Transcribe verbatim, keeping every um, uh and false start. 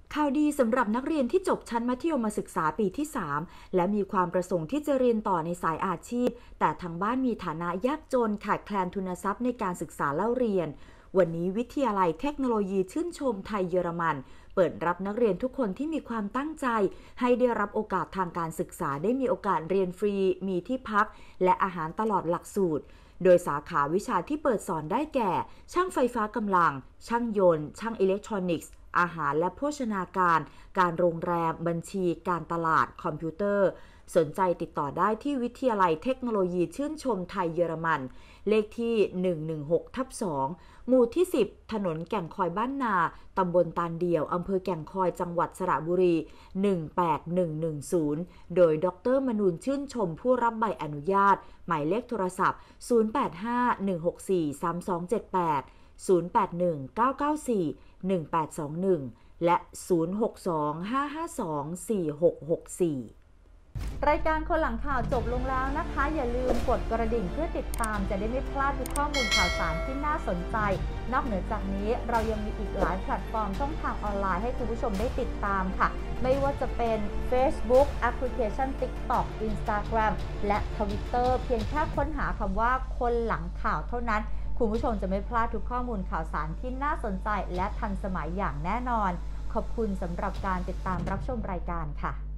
ข่าวดีสำหรับนักเรียนที่จบชั้นมัธยมศึกษาปีที่สามและมีความประสงค์ที่จะเรียนต่อในสายอาชีพแต่ทางบ้านมีฐานะยากจนขาดแคลนทุนทรัพย์ในการศึกษาเล่าเรียนวันนี้วิทยาลัยเทคโนโลยีชื่นชมไทยเยอรมันเปิดรับนักเรียนทุกคนที่มีความตั้งใจให้ได้รับโอกาสทางการศึกษาได้มีโอกาสเรียนฟรีมีที่พักและอาหารตลอดหลักสูตรโดยสาขาวิชาที่เปิดสอนได้แก่ช่างไฟฟ้ากำลังช่างยนต์ช่างอิเล็กทรอนิกส์อาหารและโภชนาการการโรงแรมบัญชีการตลาดคอมพิวเตอร์สนใจติดต่อได้ที่วิทยาลัยเทคโนโลยีชื่นชมไทยเยอรมันเลขที่ หนึ่งหนึ่งหกทับสอง หมู่ที่ สิบ ถนนแก่งคอยบ้านนาตำบลตาลเดี่ยวอำเภอแก่งคอยจังหวัดสระบุรี หนึ่งแปดหนึ่งหนึ่งศูนย์ โดยดร.มนูนชื่นชมผู้รับใบอนุญาตหมายเลขโทรศัพท์ ศูนย์ แปด ห้า หนึ่ง หก สี่ สาม สอง เจ็ด แปด ศูนย์ แปด หนึ่ง เก้า เก้า สี่ หนึ่ง แปด สอง หนึ่ง และ ศูนย์ หก สอง ห้า ห้า สอง สี่ หก หก สี่รายการคนหลังข่าวจบลงแล้วนะคะอย่าลืมกดกระดิ่งเพื่อติดตามจะได้ไม่พลาดทุกข้อมูลข่าวสารที่น่าสนใจนอกเหนือจากนี้เรายังมีอีกหลายแพลตฟอร์มช่องทางออนไลน์ให้คุณผู้ชมได้ติดตามค่ะไม่ว่าจะเป็น Facebook แอปพลิเคชัน TikTok Instagram และ Twitter เพียงแค่ค้นหาคำว่าคนหลังข่าวเท่านั้นคุณผู้ชมจะไม่พลาดทุกข้อมูลข่าวสารที่น่าสนใจและทันสมัยอย่างแน่นอนขอบคุณสำหรับการติดตามรับชมรายการค่ะ